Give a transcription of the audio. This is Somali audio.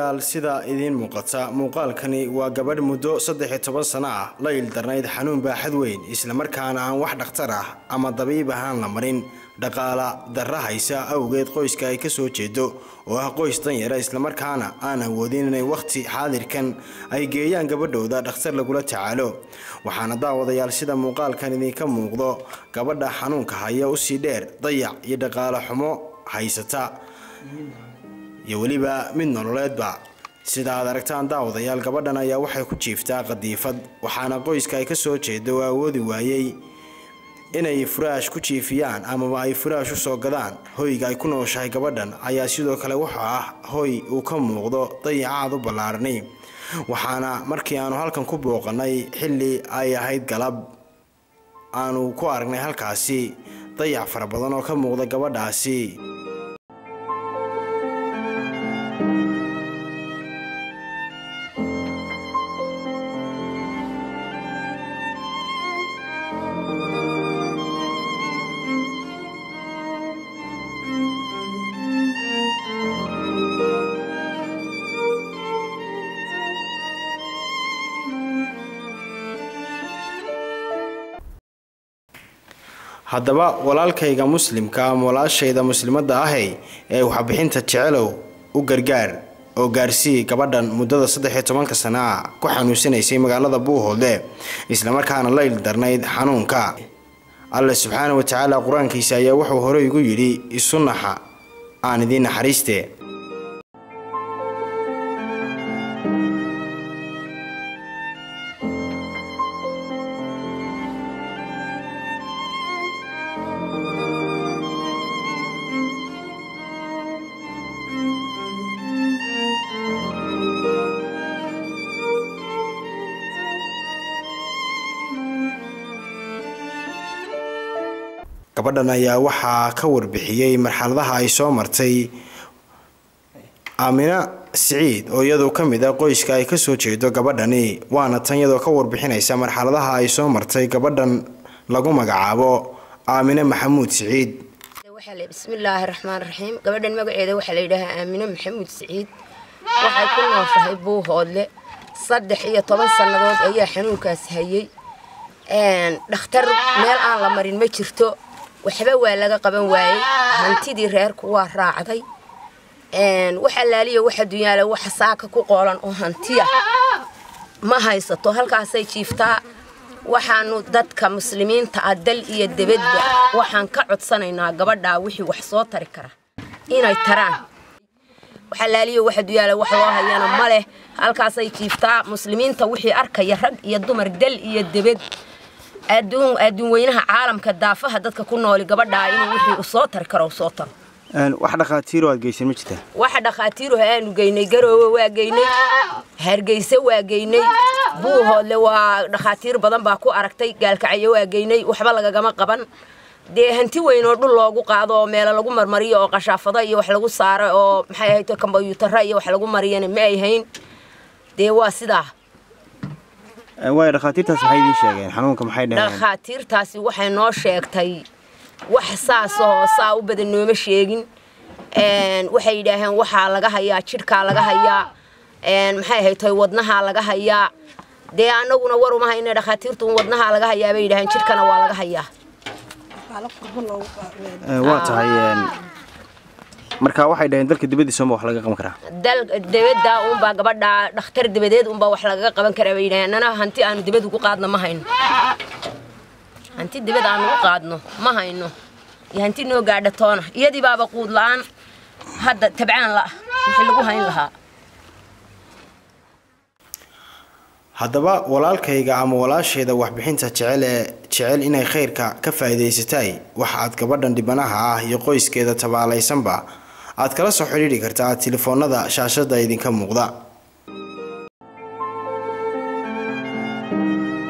daawadayaal sida idin muuqaalkani waa gabadh muddo 13 sano ah la ildarnayd xanuun baaxad weyn isla markaana aan wax dhakhtar ah ama dabiib ahaan la marin dhaqaala darra haysa awgeed qoyska ay ka soo jeedo oo ah qoys tan yar isla markaana aan awoodin inay waqti xaadirkan ay geeyaan gabadhooda dhakhtar lagula tacaalo waxaana daawadayaal sida muuqaalkan idinka muuqdo gabadha xanuunka haya u sii dheer dayac iyo dhaqaale xumo haysata iyo waliba mid nololeedba sida aad aragtaan daawadayaal gabadhan ayaa waxay ku jiiftaa qadiifad waxaana qoyska ay ka soo jeedo awoodi waayay inay furaash ku jiifiyaan ama ay furaash u soo gadaan hoyga ay ku nooshahay gabadhan ayaa sidoo kale waxa ah hoy uu ka muuqdo dayacaad u ballaarnay waxaana markii aanu halkan ku booqanay xilli ay ahayd galab aanu ku aragnay halkaasi dayac fara badan oo ka muuqda gabadhaasi haddaba walaalkayga muslimka ama walaashayda muslimadda ahay ee waxa bixinta jecelow u gargaar oo gaarsii gabadhan muddada 13 sano ku xanuunsanaysay magaalada Buuhoodle isla markaana la ildarnayd xanuunka Allah subhanahu wa ta'ala quraankiisa ayaa wuxuu hore igu yiri isunaha aan idin naxariiste gabadhan ayaa waxa ka warbixiyay marxaladaha ay soo martay Amina Saciid oo iyadoo kamid ah qoyska ay ka soo jeedo gabadhani waana tan iyadoo ka warbixinaysa marxaladaha ay soo martay gabadhan lagu magacaabo Amina Maxamuud Saciid bismillaahir rahmaanir rahiim gabadhan magaceeda waxa la yiraahdaa Amina Maxamuud Saciid waxay ku nooshahay Buuhoodle 13 sanadood ayaa xanuunkaas hayay dhakhtar meel aan la marin ma jirto waxba waa laga qaban waayay hantidii reerku waa raacday waxa laaliyo waxa dunyaale waxa saaka ku qoolan oo hantiya ma haysato halkaas ay jiiftaa waxaanu dadka muslimiinta adal iyo dibadda waxaan ka codsanaynaa gabadha wixii wax soo tari kara inay taraan waxa laaliyo waxa dunyaale wax loo hayana ma leh halkaas ay jiiftaa muslimiinta wixii arkaya rag iyo dumar dal iyo dibad adduun weynaha caalamka daafaha dadka ku nool gabadha inuu wixii u soo tar karo soo tar wax dhaqaatiir oo geysan ma jirtaa wax dhaqaatiir aanu geynay Garoowe waa geynay Hargeysa waa geynay Buuhoodle waa dhaqaatiir badan baa ku aragtay gaalkacyo waa geynay waxba lagama qaban de hanti weyn oo dhul loogu qaado oo meel lagu marmariyo oo qashaafada iyo wax lagu saaro oo maxay ahayd kombiyuutar iyo wax lagu mariyana ma ay hayn de waa sidaa way dhaqaatiirtaas waxay idin sheegeen xanuunka maxay dhahay dhaqaatiirtaasi waxay noo sheegtay wax saa u badan nooma sheegin waxay yiraahdeen waxa laga hayaa jidhka laga hayaa maxay ahayd wadnaha laga hayaa de anaguna war uma hayna dhaqaatiirtu wadnaha laga hayaa bay yiraahdeen jidhkana waa laga hayaa waa tahay marka waxay dhayn dalka dibadiisa wax laga qaban karaa dal dibadda uun baa gabadha dhakhtar dibadeed uun baa wax laga qaban karaa bay yiraahdeen hanti aanu dibad ugu qaadno ma hayno hanti dibad aanu ugu qaadno ma hayno hanti noo gaadha toona iyadii baaba quud la'aan hadda tabcaan la wixii lagu hayn lahaa haddaba walaalkayga ama walaashayda wax bixinta jecel inay khayrka ka faa'iideysatay waxa aad gabadhan dibanaha ah iyo qoyskeeda tabaalaysanba aad kala soo xiriiri kartaa telefoonada shaashada idinka muuqda